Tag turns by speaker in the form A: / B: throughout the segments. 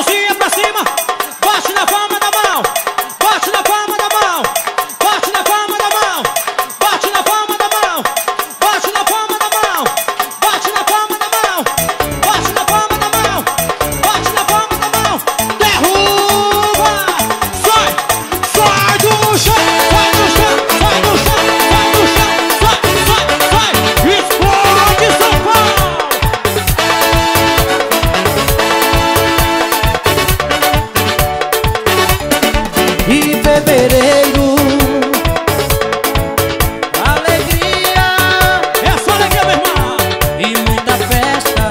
A: mãozinha pra cima, bate na palma da mão, bate na palma da mão, bate na palma da mão, bate na palma da mão, bate na palma da mão, bate na palma da mão, bate na palma da mão, bate na palma da mão, derruba, sai, sai do chão, sai do chão, sai do chão, sai do chão, sai, sai, explode São Paulo.
B: E fevereiro, alegria,
A: É só alegria, meu irmão.
B: e muita festa.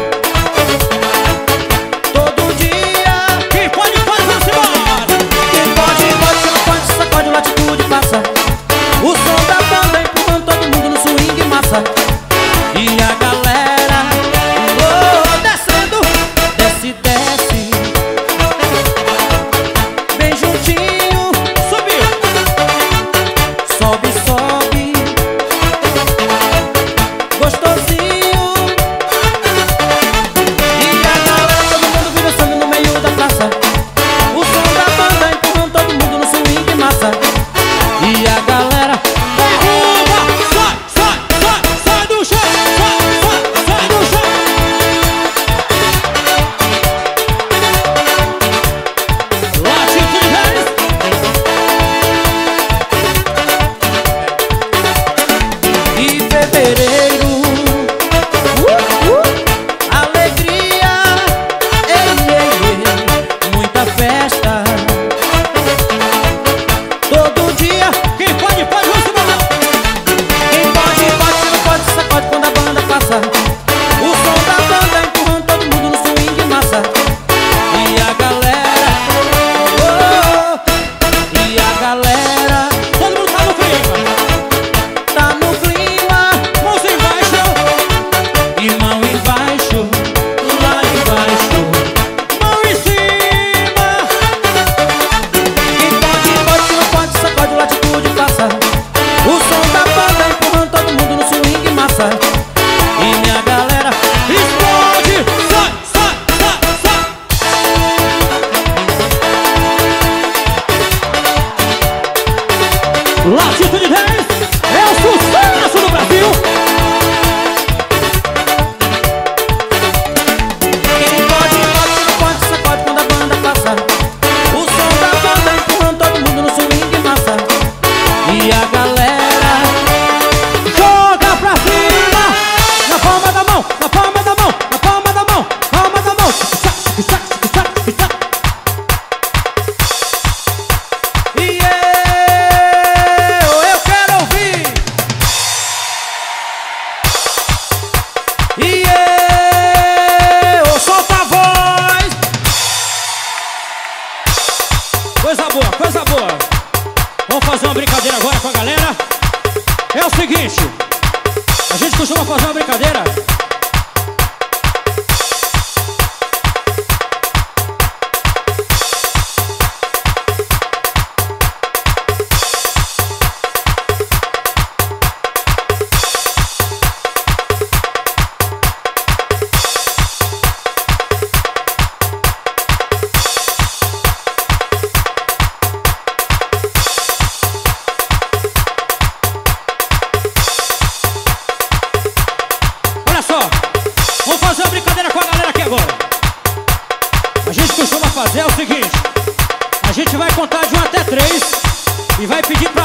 B: Todo dia,
A: Quem pode, vamos embora.
B: quem pode, pode, quem não pode, sacode, latitude, passa. O som da banda empurrando todo mundo no swing massa. E a galera, descendo, desce, desce, bem juntinho,
A: Subiu.
B: sobe, sobe, gostosinho. E a galera, todo mundo vira dançando no meio da praça. O som da banda empurrando todo mundo no swing massa. E a galera,
A: Derruba. Sai, sai, sai, sai do chão. Sai, sai, sai do chão. Latitude 10.
B: e fevereiro, alegria, ei, ei, ei, muita festa. Todo dia,
A: Quem pode, vamos embora.
B: quem pode, pode, quem não pode, sacode quando a banda passa. O som da banda empurrando todo mundo no swing massa. E a galera, e a galera
A: Todo mundo tá no clima.
B: tá no clima.
A: Mãos embaixo.
B: E mão embaixo, lá embaixo.
A: Mão em cima.
B: Quem pode, pode, quem não pode, sacode, latitude, passa. O som da banda empurrando todo mundo no swing massa. E minha galera,
A: Explode. Sai, sai, sai, sai. Latitude 10 é o sucesso do Brasil.
B: quem pode, pode, quem não pode, sacode quando a banda passa. O som da banda empurrando todo mundo no swing massa. E a galera,
A: Joga pra cima. Na palma da mão, na palma da mão, na palma da mão, palma da mão.
B: e eu quero ouvir. E eu solta a voz.
A: Coisa boa, coisa boa. Vamos fazer uma brincadeira agora com a galera. É o seguinte, a gente costuma fazer uma brincadeira. Olha só, vamos fazer uma brincadeira com a galera aqui agora. A gente costuma fazer o seguinte, a gente vai contar de 1 até 3 e vai pedir pra